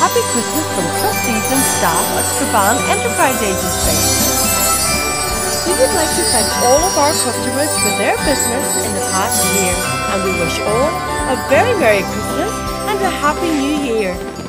Happy Christmas from trustees and staff at Strabane Enterprise Agency. We would like to thank all of our customers for their business in the past year, and we wish all a very Merry Christmas and a Happy New Year.